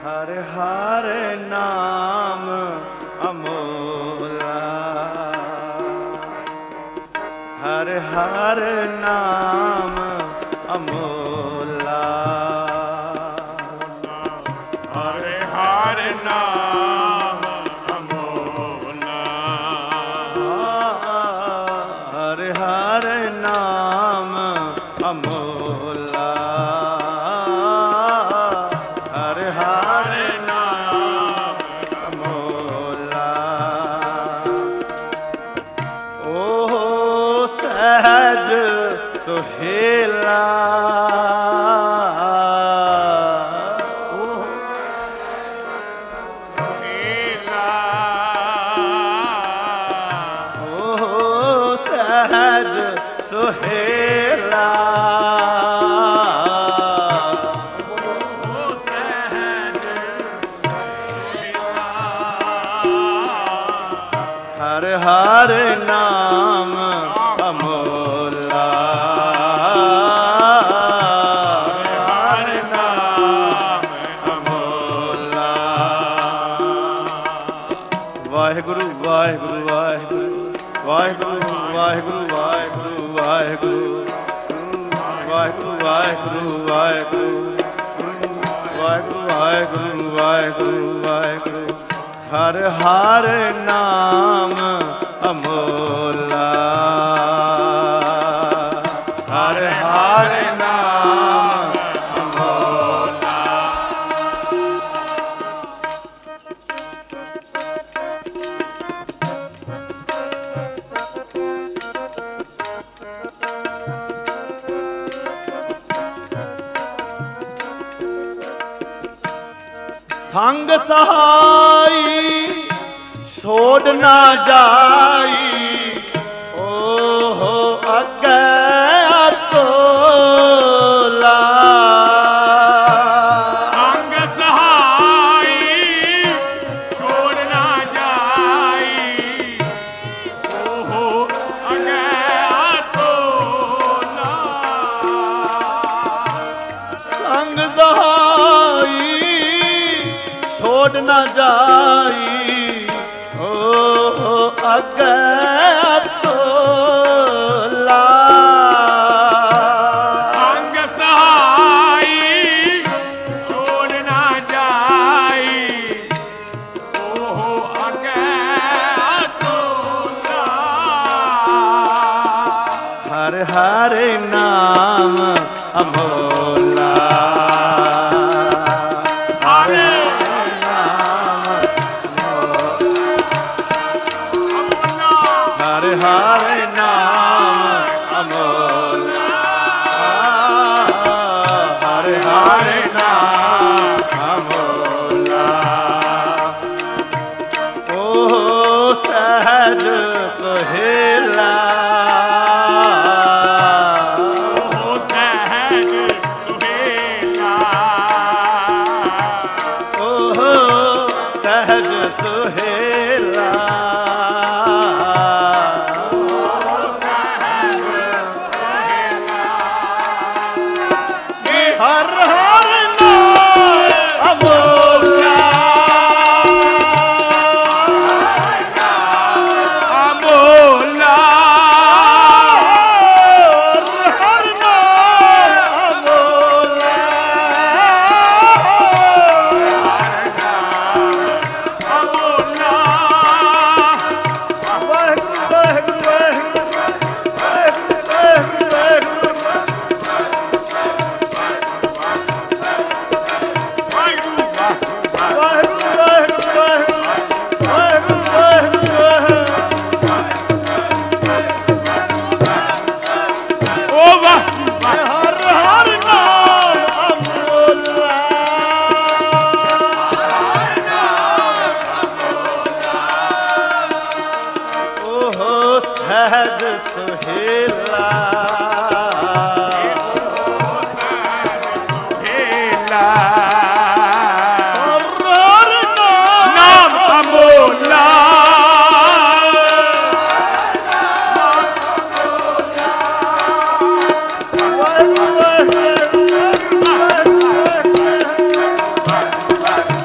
ਹਰ ਹਰ ਨਾਮ ਅਮੋਲਾ, ਹਰ ਹਰ ਨਾਮ ਅਮੋਲਾ, ਹਰ ਹਰ ਨਾਮ ਅਮੋਲਾ, ਹਰ ਹਰ ਨਾਮ ਅਮੋਲਾ, ਹਰ ਹਰ ਨਾਮ ਅਮੋਲਾ। ਓ ਸਹਿਜ ਸੁਹੇਲਾ, ਸੁਹੇਲਾ, ਓ ਸਹਿਜ ਸੁਹੇਲਾ, ਹਰ ਹਰ ਨਾਮ ਅਮੋਲਾ, ਹਰ ਨਾਮ ਅਮੋਲਾ। ਵਾਹਿਗੁਰੂ ਵਾਹਿਗੁਰੂ ਵਾਹਿਗੁਰੂ ਵਾਹਿਗੁਰੂ ਵਾਹਿਗੁਰੂ ਵਾਹਿਗੁਰੂ ਵਾਹਿਗੁਰੂ ਵਾਹਿਗੁਰੂ ਵਾਹਿਗੁਰੂ ਵਾਹਿਗੁਰੂ ਵਾਹਿਗੁਰੂ ਵਾਹਿਗੁਰੂ ਵਾਹਿਗੁਰੂ। ਹਰ ਹਰ ਨਾਮ ਅਮੋਲਾ, ਹਰ ਹਰ ਨਾਮ ਅਮੋਲਾ। ਸੰਗ ਸਹਾਈ ਛੋੜ ਨਾ ਜਾਈ, ਓਹੋ ਅੱਗੇ ਤੋਲਾ, ਸੰਗ ਸਹਾਈ ਛੋੜ ਨਾ ਜਾਈ, ਓਹੋ ਅੱਗੇ ਤੋਲਾ, ਸੰਗ ਸਹਾਈ ਛੋੜ ਨਾ ਜਾਈ, ਓਹੋ ਅੱਗੇ ਤੋਲਾ, ਸੰਗ ਸਹਾਈ ਛੋੜ ਨਾ ਜਾਈ, ਓਹੋ ਅੱਗੇ ਤੋਲਾ, ਹਰ ਹਰ ਨਾਮ ਅਮੋਲਾ, ਹਰ ਹਰ ਹਰ ਨਾਮ ਅਮੋਲਾ, ਹਰ ਹਰ ਨਾਮ ਅਮੋਲਾ। ਓ ਸਹਿਜ ਸੁਹੇਲਾ, ਓ ਸਹਿਜ ਸੁਹੇਲਾ, ਓ ਸਹਿਜ ਸੁਹੇਲਾ, ਹਰ ਹਰ ਨਾਮ ਅਮੋਲਾ, ਅਮੋਲਾ, ਹਰ ਨਾਮ ਅਮੋਲਾ, ਅਮੋਲਾ, ਵਾਹਿਗੁਰੂ ਵਾਹਿਗੁਰੂ ਵਾਹਿਗੁਰੂ ਵਾਹਿਗੁਰੂ ਵਾਹਿਗੁਰੂ ਓ ਵਾਹ ਹਰ ਹਰ ਨਾਮ ਅਮੋਲਾ, ਓਹ ਸਹਿਜ ਸੁਹੇਲਾ, ਹੇਲਾ, ਹਰ ਹਰ ਨਾਮ ਅਮੋਲਾ, ਵਾਹਿਗੁਰੂ ਵਾਹਿਗੁਰੂ ਵਾਹਿਗੁਰੂ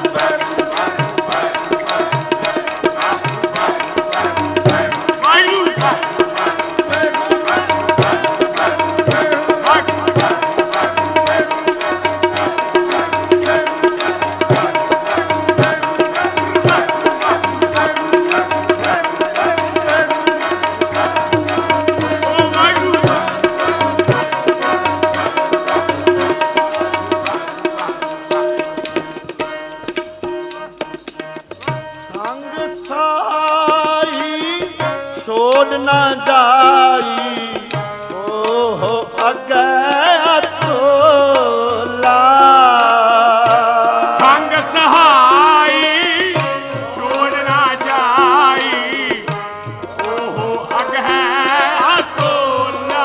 ना जाई ओहो अगे अतोला संग सहाई छोड़ ना जाई ओहो अगे अतोला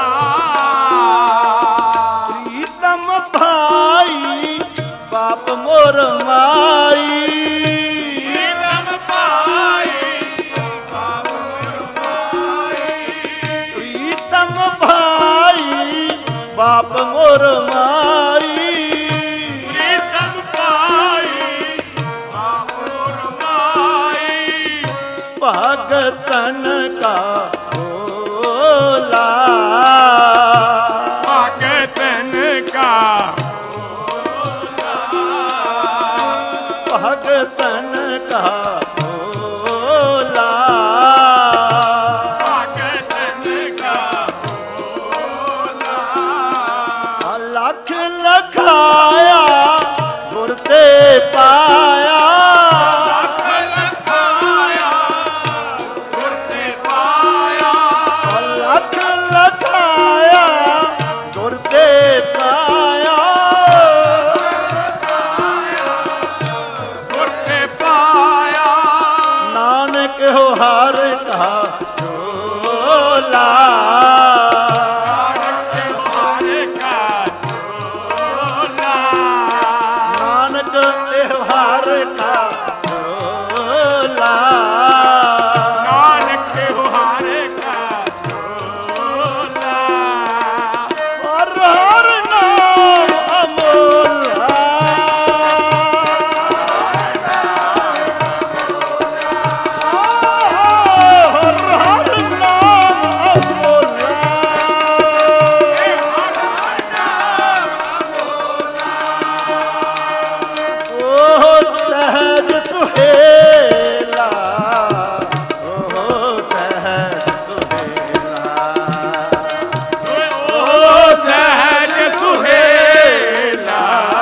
प्रीतम भाई बाप मोर माई प्रीतम भाई बाप मोर माई प्रीतम भाई बाप मोर माई प्रीतम भाई बाप मोर माई भगतन का भोला भगतन का भगतन का भोला भगतन का लख लखाया गुर ते पाया लख लखाया गुर ते पाया लख लखाया गुर ते पाया गुर ते पाया नानक हो हर का झोला नानक त्योहार का नानक त्योहार का झोला नानक त्योहार का झोला हर हर नाम अमोला हर हर नाम अमोला ओह सहज सुहेला ओह सहज सुहेला ओ सहज सुहेला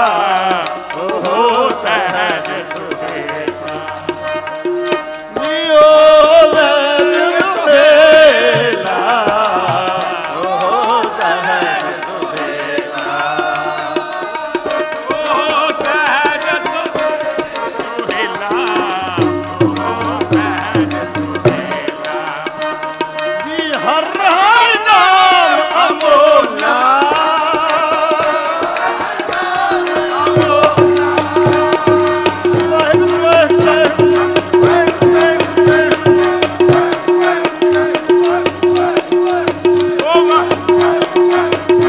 ओ सहज सुहेला जियो सहज सुहेला ओह सहज सुहेला ओ सहज सुहेला ओ सहज सुहेला जी हर हर नाम अमोला ओ वाह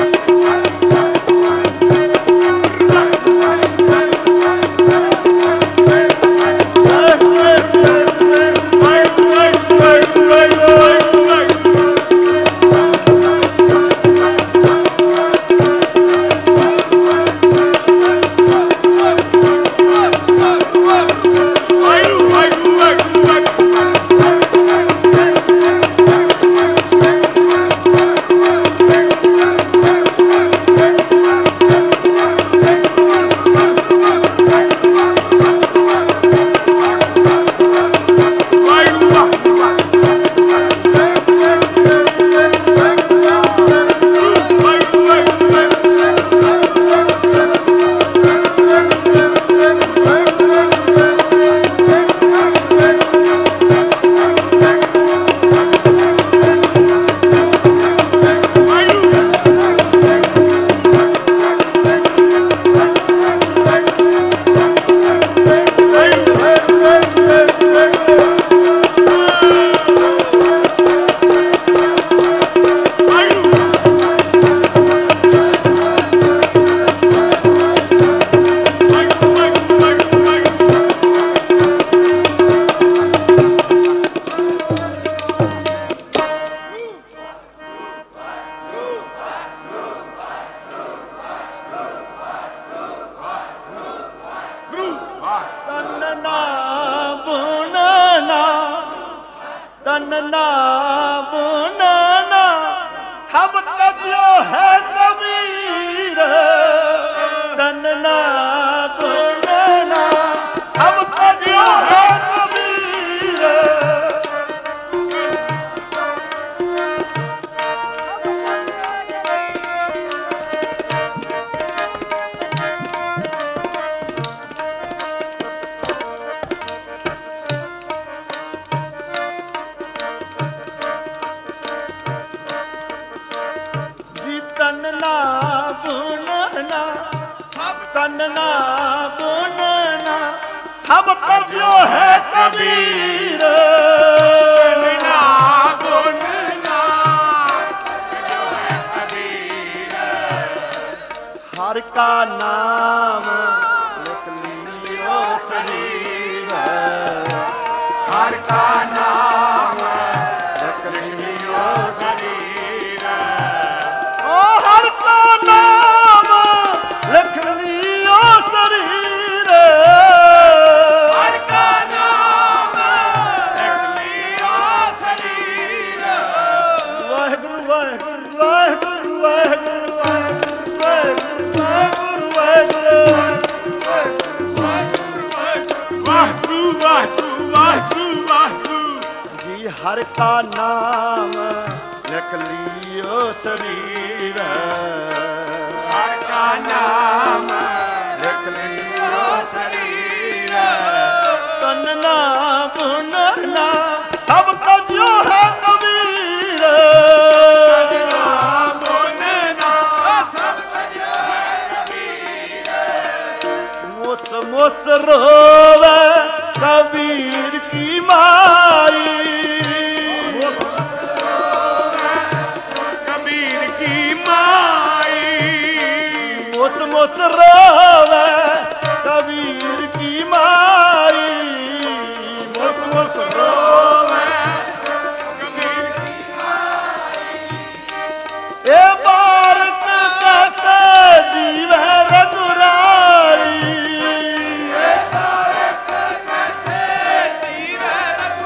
ਤਨਨਾ ਬੁਨਨਾ ਸਭ ਤਜੋ ਹੈ ਕਬੀਰ ਤਨਨਾ ਬੁਨਨਾ ਸਭ ਤਜੋ ਹੈ ਕਬੀਰ गुनना सब तजो है कबीर। तन्ना गुनना जो है कबीर। हर का नाम लिख लियो शरीर। हर का नाम लिख लियो शरीर। ओ हर का नाम लिख लियो शरीर। हर का नाम लिख लियो शरीर। वाहिगुरु वाहिगुरु वाहिगुरु वाहिगुरु वाहिगुरु वाहिगुरु वाहगुरु वाहगुरु वाहगुरु वाहगुरु। जी हर का नाम लिख लियो शरीर। हर का नाम लिख लियो शरीर। तन्ना गुनना सब तजो है कबीर। तन्ना गुनना सब तजो है कबीर। मुस मुस रोवे कबीर की माई। कबीर की माई। मुस मुस रोवे कबीर की माई। मुस मुस रोवे कबीर की ए बारक कैसे जीवे रघुराई। कैसे जीवे रघुराई।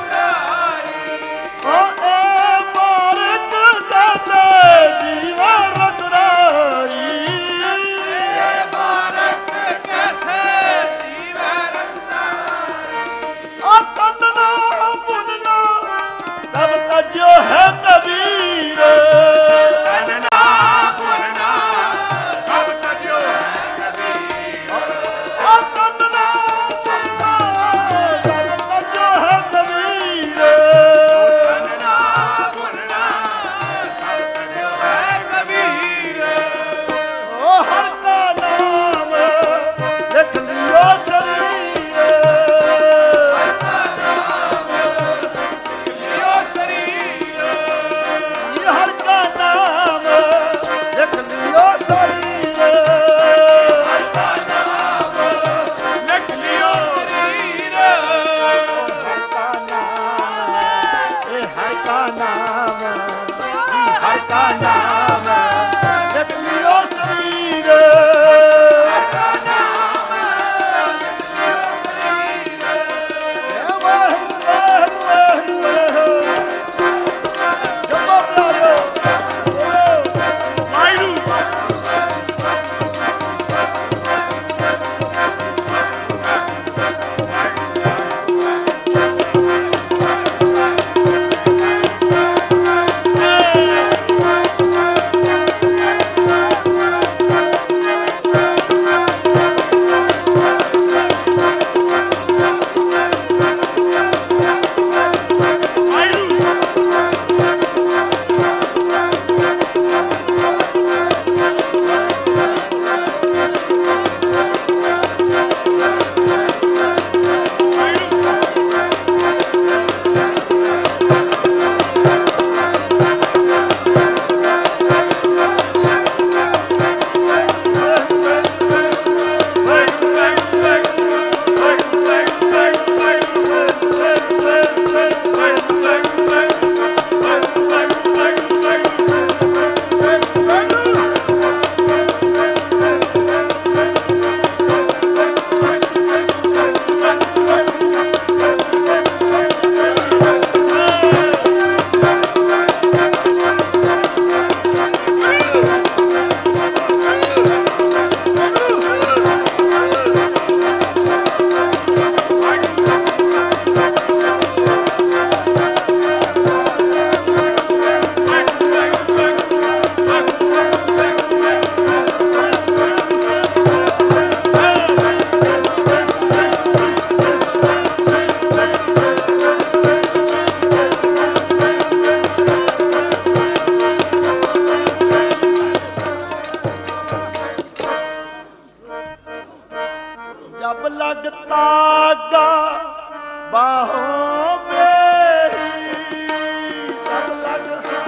जब लगता गा बाहों में ही, जब लगता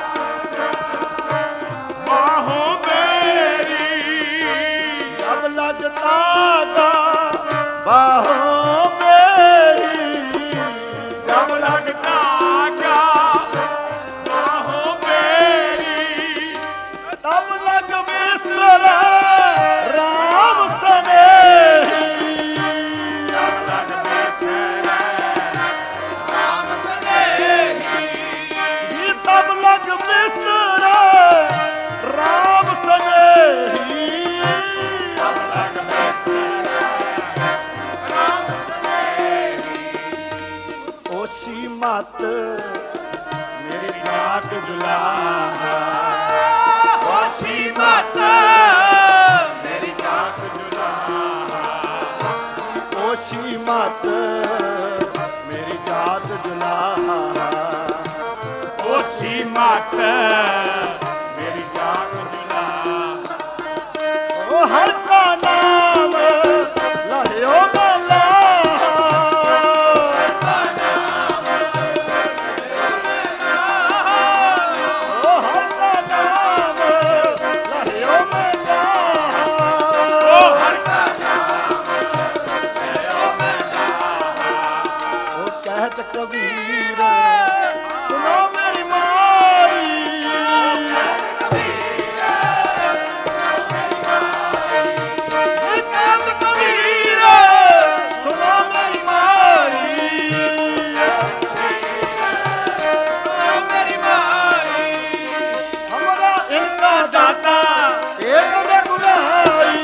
बाहों मेरी, जब लगता गा बाहों में ही, जब लगता गा बाहों मेरी, तब लग बिसरा राम स्नेही, जब लग बिसरे राम स्नेही, तब लग बिसरा राम स्नेही, जब लग बिसरे राम स्नेही। ओशी मत मेरी डाक दुलाहा, ओशी मत मेरी डाक दुलाहा, ओशी मत मेरी डाक दुलाहा, ओशी मत मेरी डाक दुलाहा। ओ हर का नाम लहयो गला, ओ हर का नाम लहयो गला, ओ हर का ओ कहत कबीर सुनो मेरी माई, कहत कबीर सुनो मेरी माई, मेरी माई, हमरा इनका दाता एक रघुराई,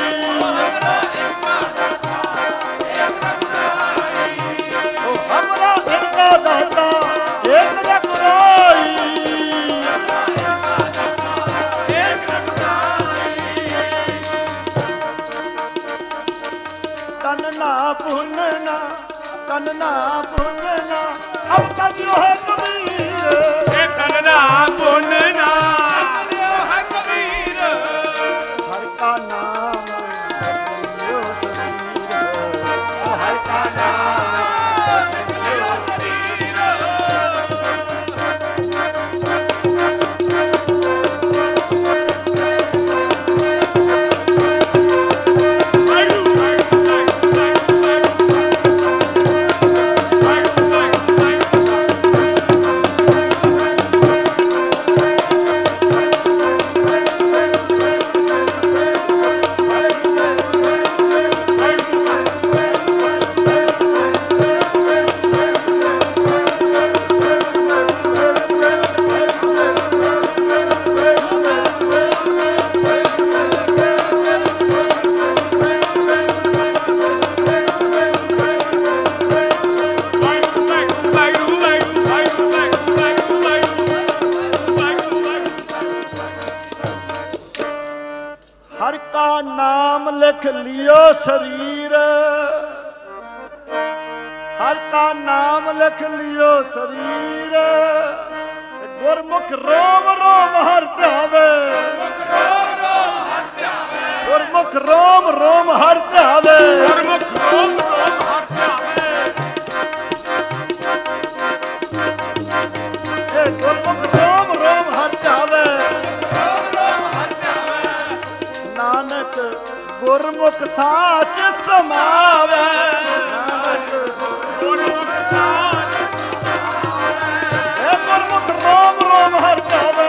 ओ हमरा इनका दाता एक रघुराई, तन ना भुनना, तन ना भुनना, अब तक जो है कबीर, ए कन्ना पुनना है कबीर, हर का नाम लियो शरीर, ओ हर का नाम लियो शरीर, हर का नाम लिख लियो शरीर, हर का नाम लिख लियो शरीर, गुरमुख रोम रोम हर ध्यावे, गुरमुख रोम रोम हर ध्यावे, गुरमुख रोम रोम हर ध्यावे, ए गुरमुख रोम रोम हर ध्यावे, नानक गुरमुख साच समावे, गुरमुख साच ए गुरमुख रोम रोम हर ध्यावे,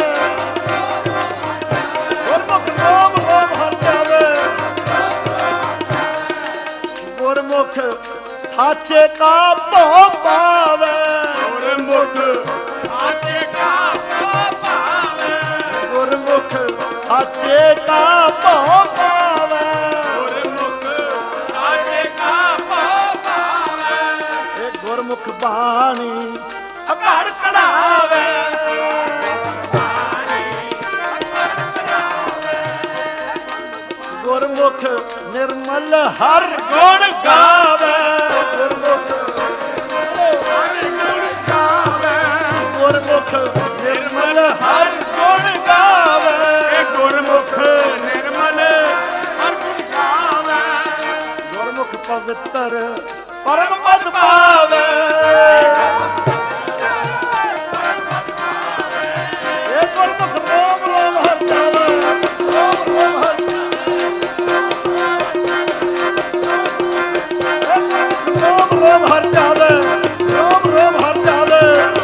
गुरमुख रोम रोम हर ध्यावे, गुरमुख साचे का भो पावे, गुरमुख साचे का पावे, गुरमुख साचे का भो पावे, गुरमुख साचे का पावे, ए गुरमुख बाणी अकड़ कढ़ावे, गुरमुख निर्मल हर गुण गावे, गुरमुख हर गुण गावे, गुरमुख निर्मल हर गुण गावे, गुरमुख निर्मल हर गुण गावे, गुरमुख ਪਵਿੱਤਰ ਪਰਮ ਪਦ ਪਾਵੇ। ਇਹ ਗੁਰਮੁਖ ਰੋਮ ਰੋਮ ਹਰਿ ਜਾਵੇ, ਰੋਮ ਰੋਮ ਹਰਿ ਰੋਮ ਰੋਮ ਹਰਿ ਜਾਵੇ, ਰੋਮ ਰੋਮ ਹਰਿ ਜਾਵੇ।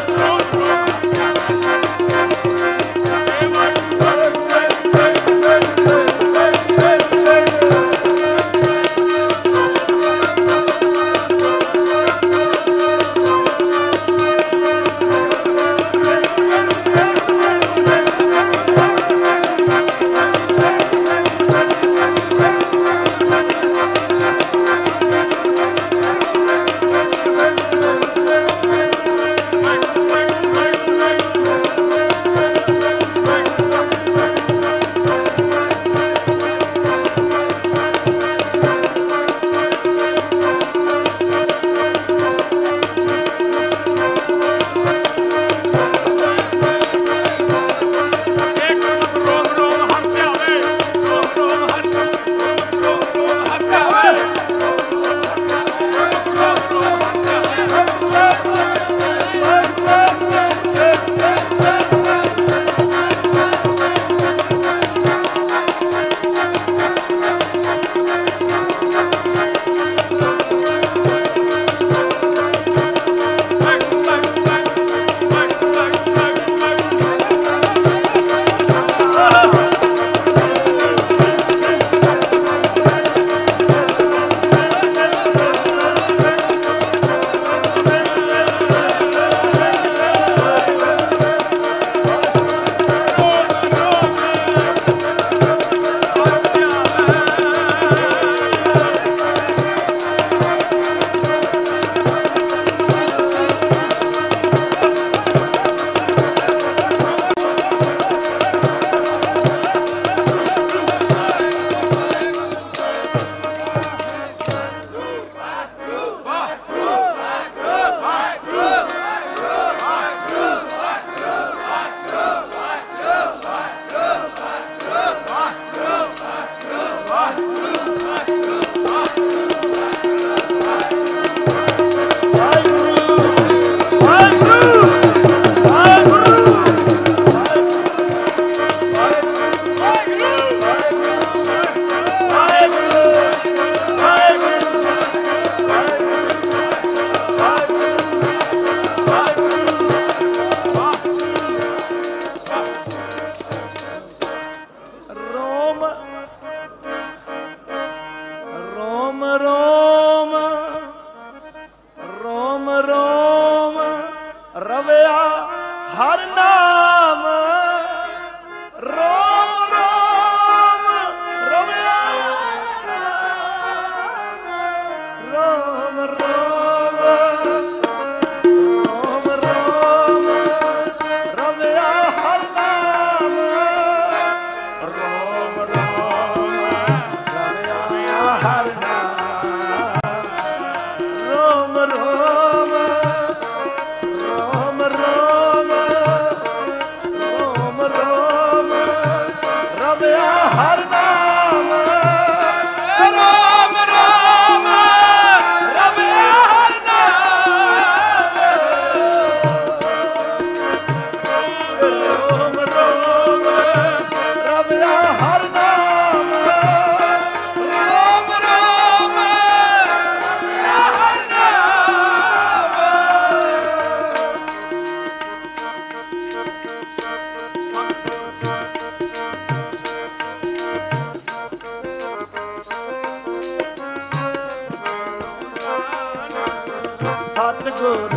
ਸਤਿਗੁਰ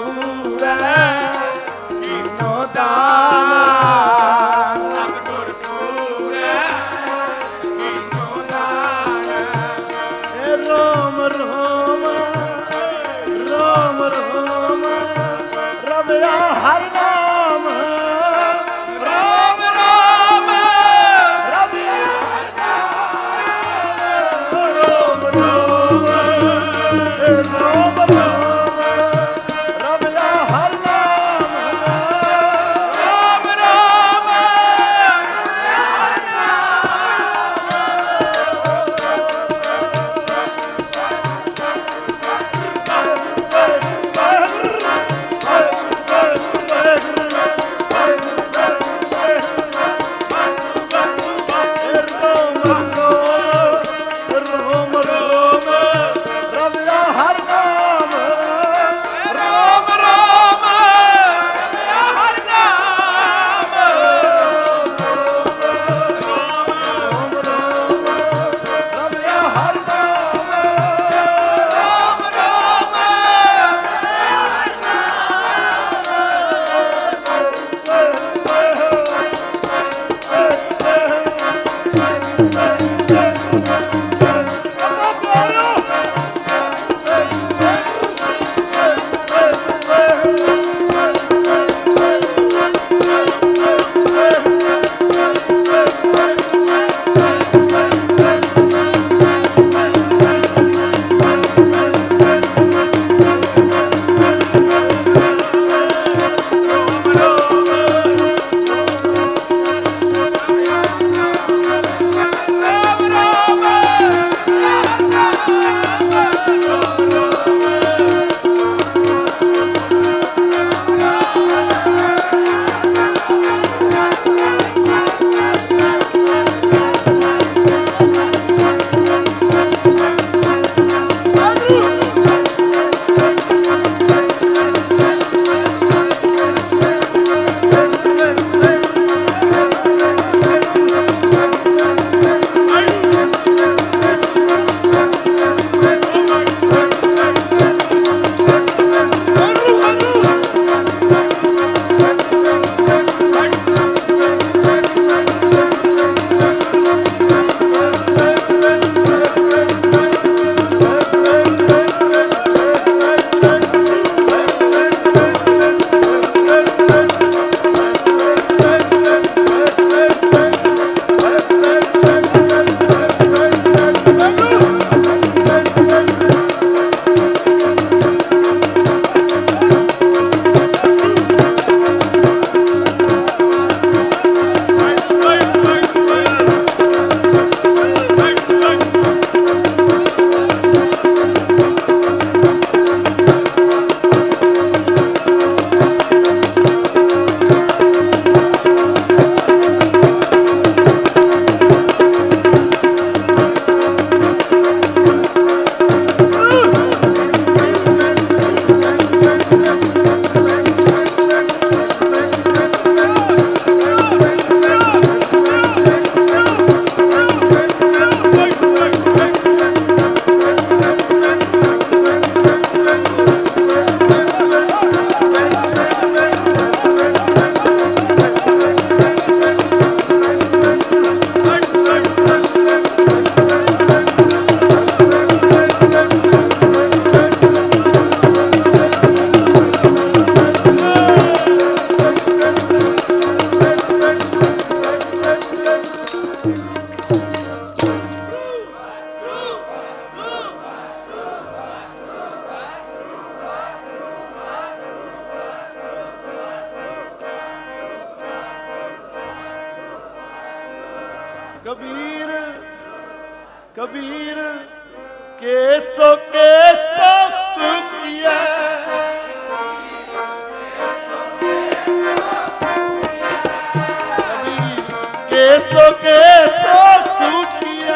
ਪੂਰੈ ਕੀਨੋ ਦਾਨਾ, ਸਤਿਗੁਰ ਪੂਰੈ ਕੀਨੋ ਦਾਨਾ। ਰੋਮ ਰੋਮ ਰੋਮ ਰੋਮ ਰਵਿਆ ਹਰਿ ਨਾਮ, ਰੋਮ ਰੋਮ ਰਵਿਆ ਹਰਿ ਨਾਮ, ਰੋਮ ਰੋਮ ਰੋਮ ਰੋਮ कबीर कबीर केसो केसो तू किया केसो केसो तू किया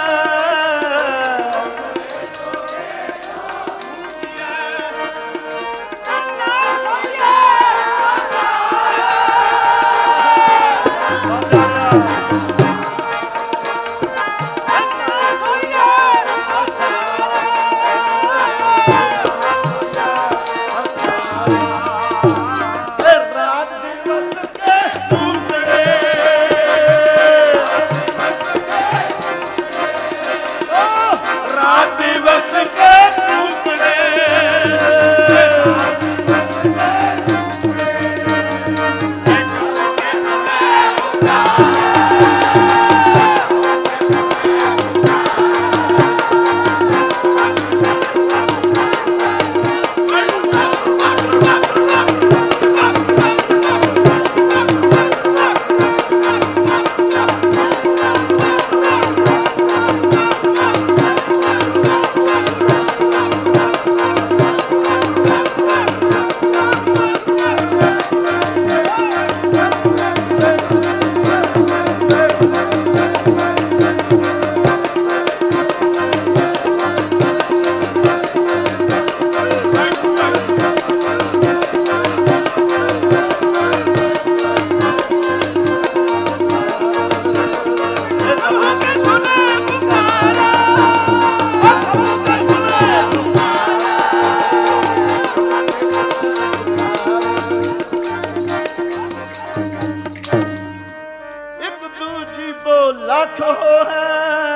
लख हो है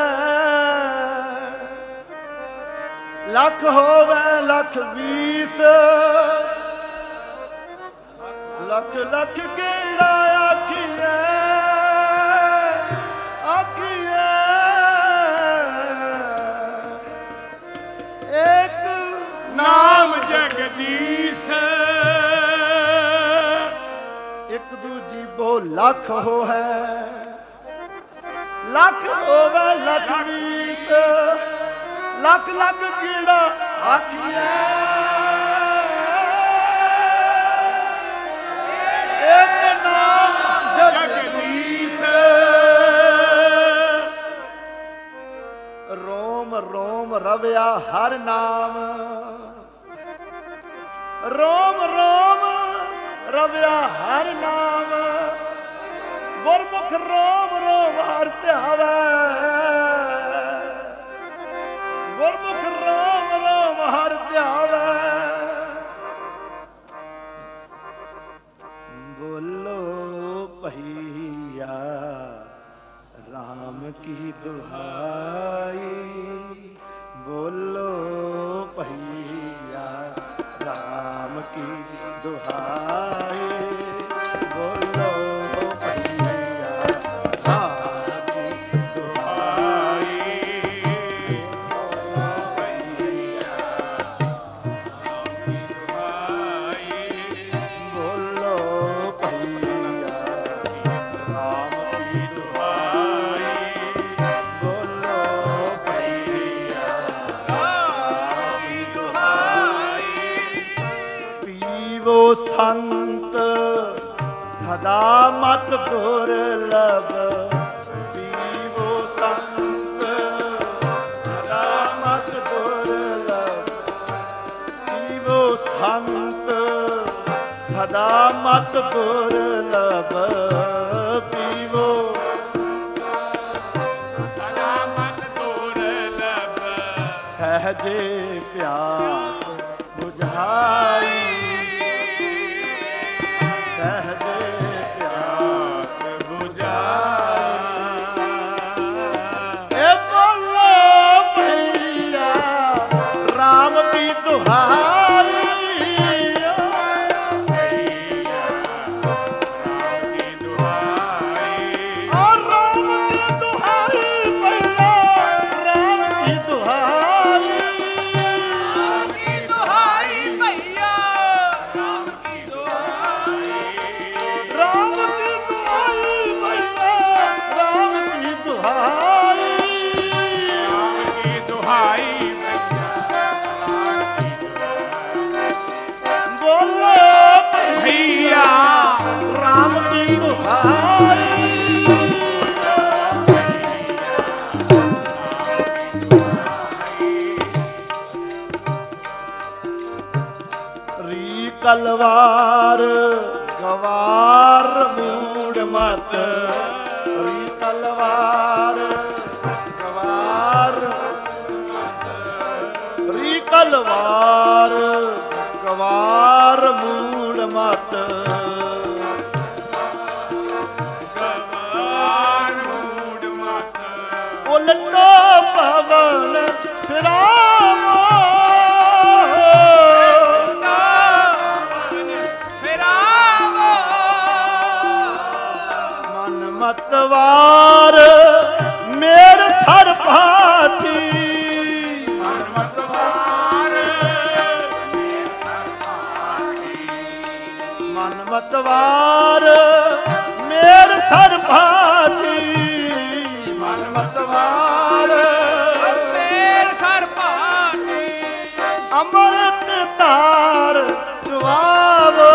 लख होवे लख 20 लख लख गेड़ा आखिए आखिए एक नाम जगदीश एक दूजी बो लख हो है लख होवे लख 20 लख लख कीड़ा आखिए एक नाम जगदीश रोम रोम रव्या हर नाम रोम रोम रव्या हर नाम गुरमुख रोम रोम हर ध्यावे गुरमुख रोम रोम हर ध्यावे बोलो भैया राम की दुहाई बोलो भैया राम की दुहाई बोलो संत सदा मत दुर्लभ पीवो संत सदा मत दुर्लभ पीवो संत सदा मत दुर्लभ पीवो सदा मत दुर्लभ सहजे प्यास बुझाई तलवार गवार मूड मत री तलवार गवार री तलवार गवार मूड मत उलटो पवन फिरावो मन मतवार मेरे थर भाती मन मतवार मन मतवार मेरे थर भाती मन मतवार मेरे सर भाती अमृत तार चुआवो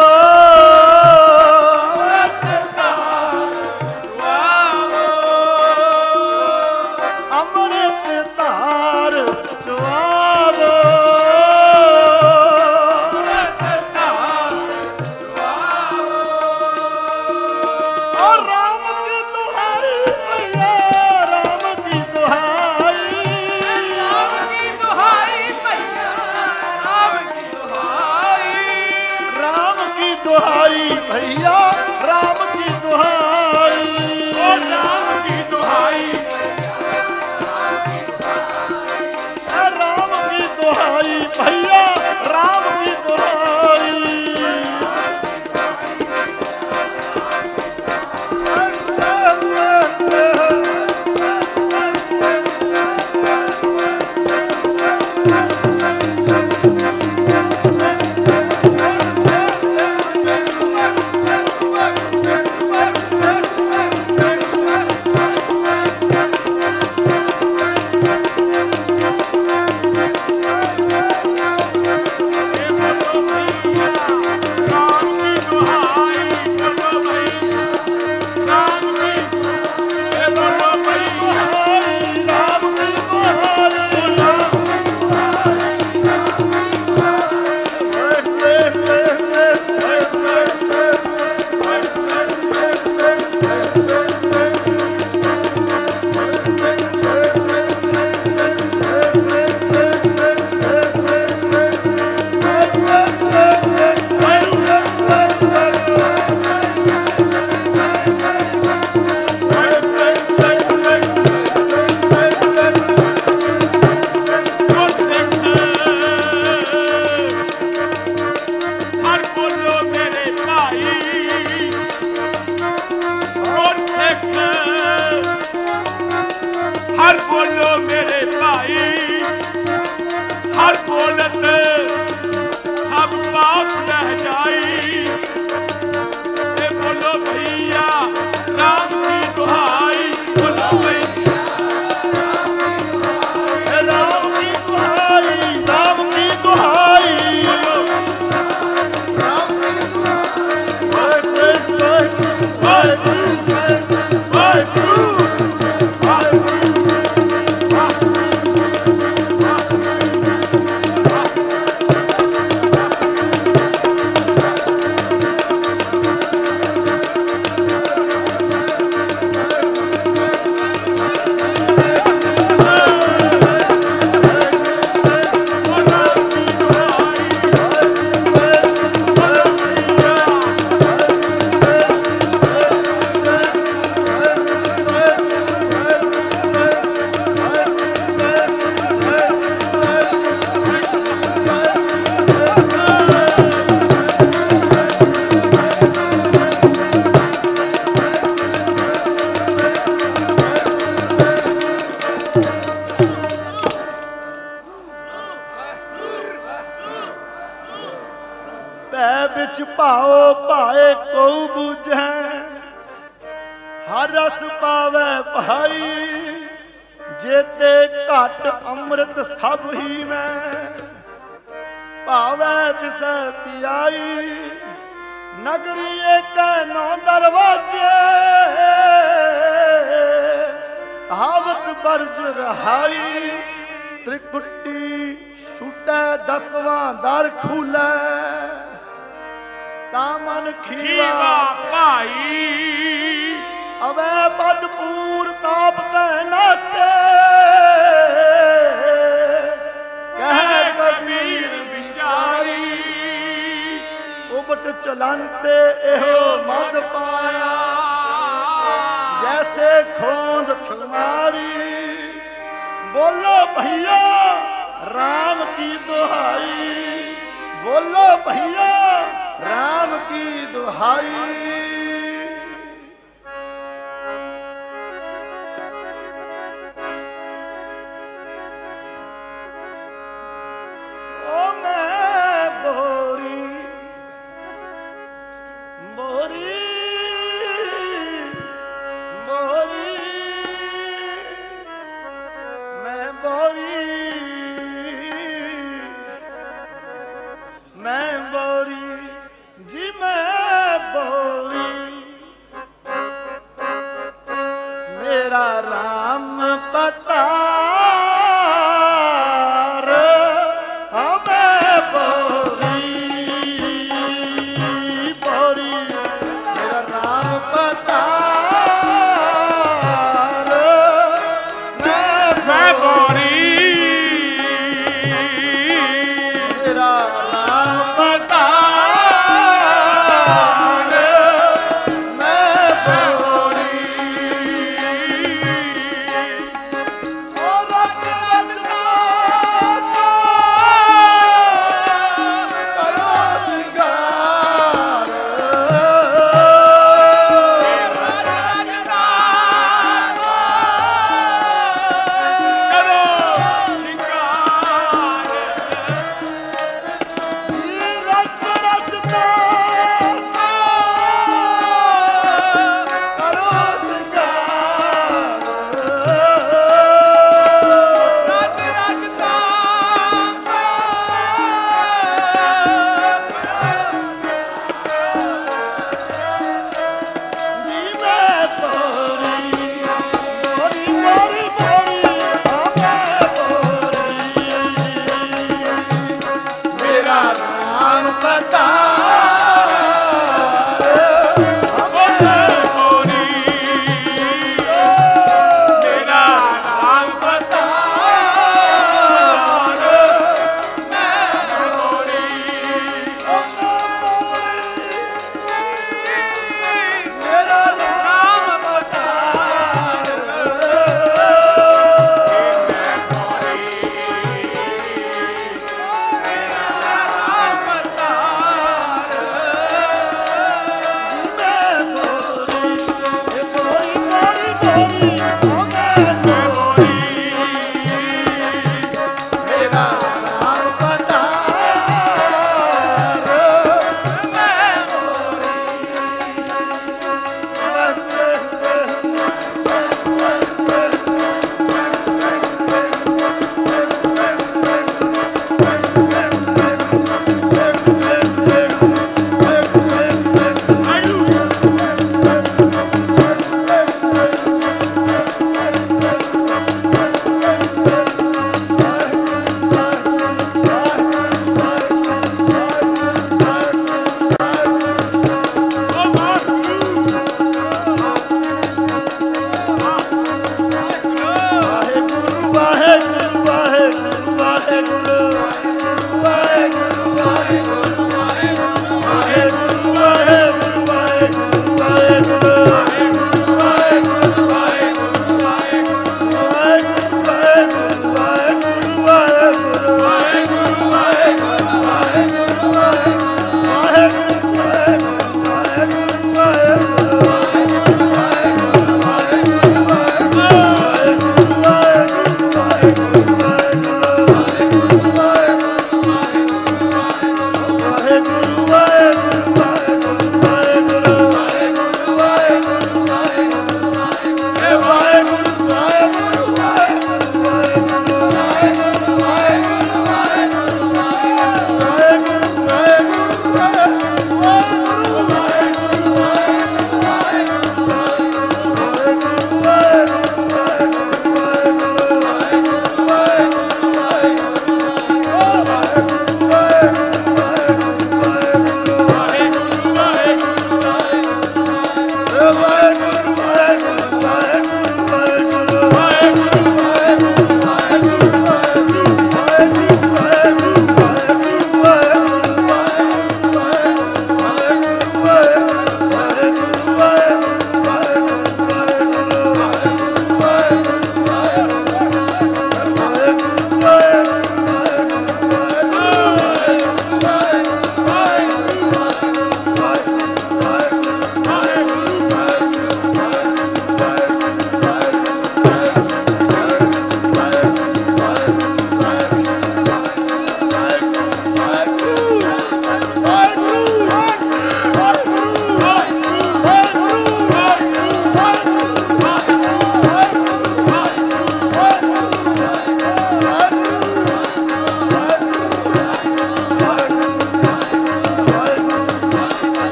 दुहाई भैया राम की दुहाई और राम की दुहाई राम की दुहाई भैया राम की दुहाई हर बोलो मेरे भाई हर बोलत सब बात रह जाई बोलो भैया राम की दुहाई बोलो भैया राम की दुहाई राम की दुहाई राम बिच पाओ पाए को बुझे हर रस पावे भाई जेते घट अमृत सब ही में पावे तिस पियाई नगरी एक नौ दरवाजे हावत बरज रहाई त्रिकुटी छूटे 10वां दर खुले ਕਾਮਨ ਖੀਵਾ ਖੀਵਾ ਭਾਈ ਅਵੇ ਬਦਪੂਰ ਤਾਪ ਤੈ ਨਾਸੇ ਕਹਿ ਕਬੀਰ ਵਿਚਾਰੀ ਉਬਟ ਚਲੰਤੇ ਇਹੋ ਮਦ ਪਾਇਆ ਜੈਸੇ ਖੋਂਦ ਖੁਮਾਰੀ ਬੋਲੋ ਭਈਆ ਰਾਮ ਕੀ ਦੁਹਾਈ ਬੋਲੋ ਭਈਆ ਰਾਮ ਕੀ ਦੁਹਾਈ ਓ ਮੈਂ ਬੋਰੀ ਬੋਰੀ ਬੋਰੀ ਮੈਂ ਬੋਰੀ ਮੈਂ ਬੋਰੀ ਜੀ ਮੈਂ ਬੋਰੀ ਮੇਰਾ ਰਾਮ ਪਤਾਰ ਹਾਂ ਮੈਂ ਬੋਰੀ ਬੋਰੀ ਮੇਰਾ ਰਾਮ ਪਤਾਰ ਮੈਂ ਬੋਰੀ ਮੇਰਾ ਰਾਮ ਪਤਾਰ ਮੈਂ ਬੋਰੀ ਓ ਰੱਬ ਰੱਬਾ ਕਰੋ ਸ਼ਿੰਗਾਰ ਕਰੋ ਸ਼ਿੰਗਾਰ ਰੱਬ ਰੱਬਾ ਕਰੋ ਸ਼ਿੰਗਾਰ ਨੀ ਮੈਂ ਬੋਰੀ ਬੋਰੀ ਬੋਰੀ ਬੋਰੀ ਹਾਂ ਮੈਂ ਬੋਰੀ ਮੇਰਾ ਰਾਮ ਪਤਾਰ ਹਾਂ ਮੈਂ ਬੋਰੀ ਮੇਰਾ ਨਾਮ ਪਤਾਰ ਮੇਰਾ ਰਾਮ ਪਤਾਰ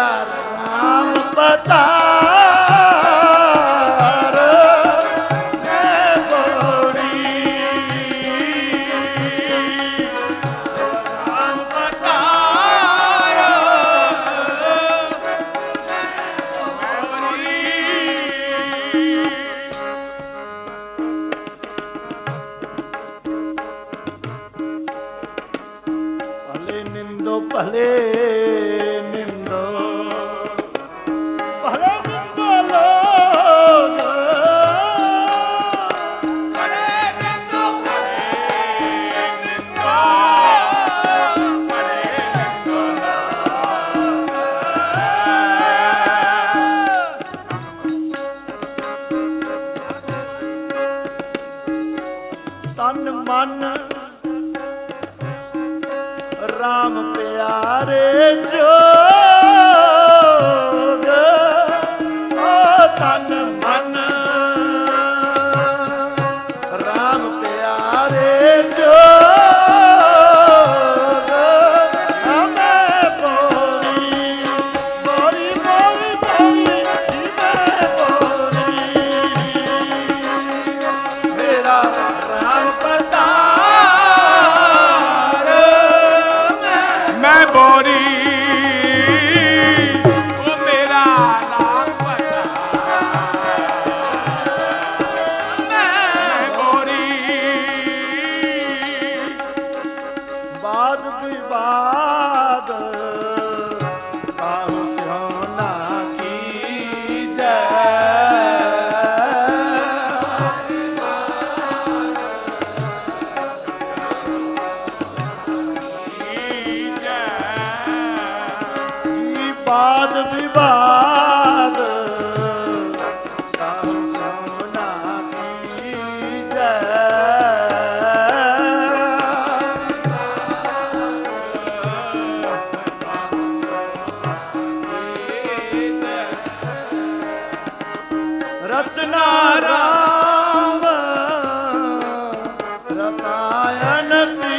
मेरा राम पता भले निंदो भले निंदो लोग भले निंदो तन मन राम प्यारे जोग ओ तन मन राम प्यारे जोग मैं बोली बोली बोली बोली मैं बोली मेरा राम पता मैं बोरी वो मेरा नाम पता मैं बोरी वाद विवाद काहू सोना की वाद विवाद काहू सोना की रसना राम रसायन पी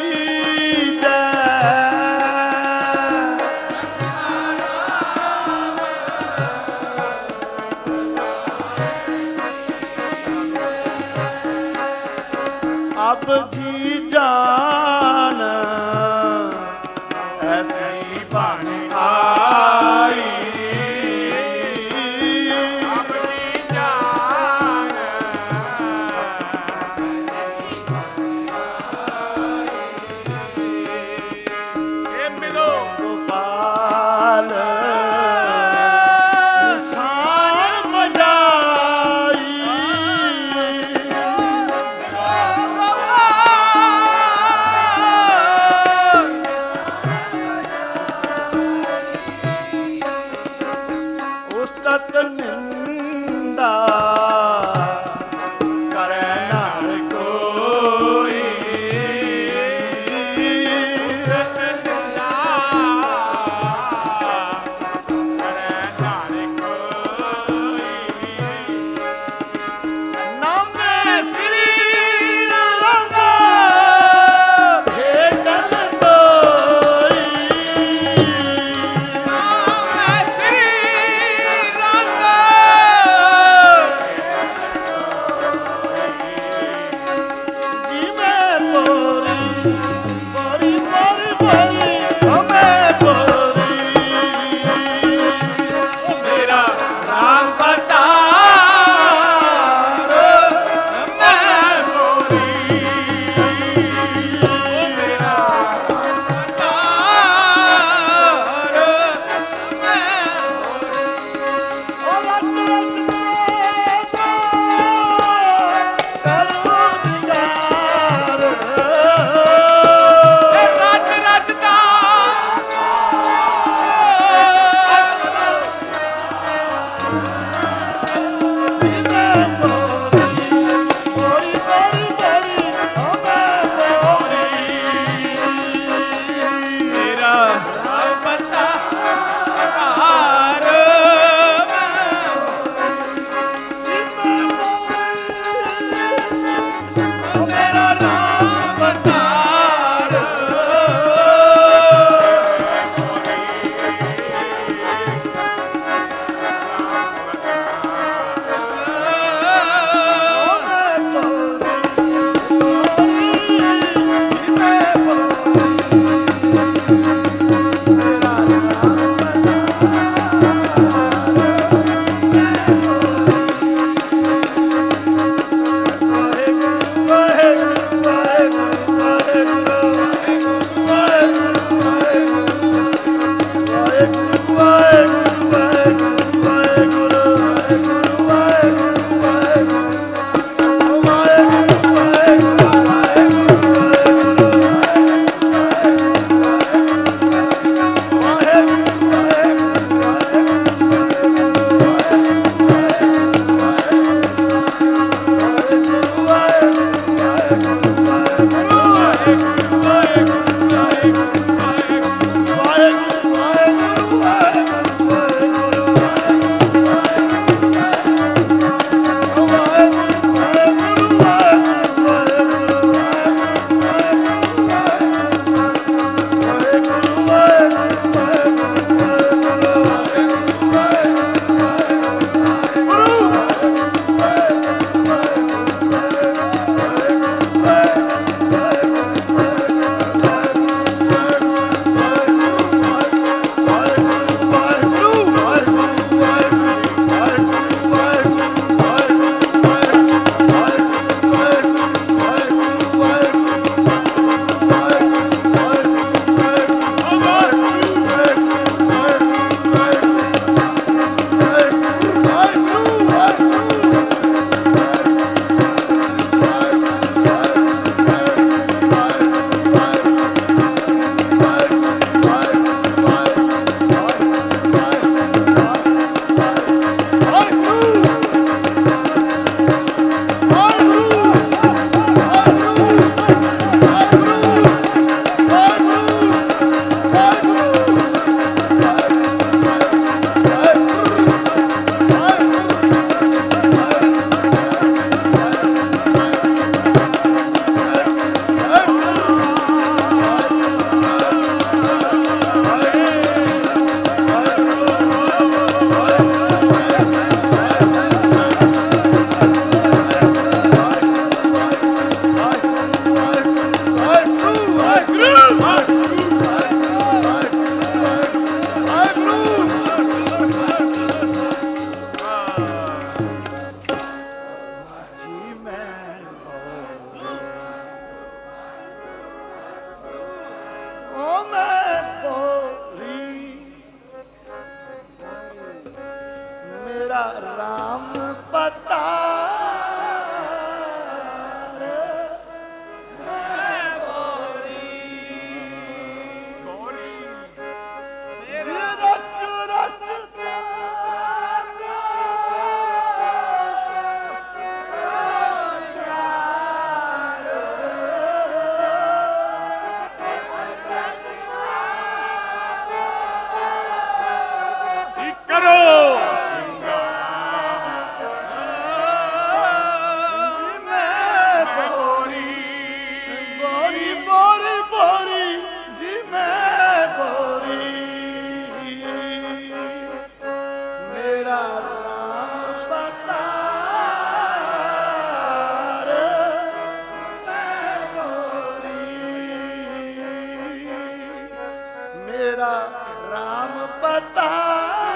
ਮੇਰਾ ਰਾਮ ਪਤਾ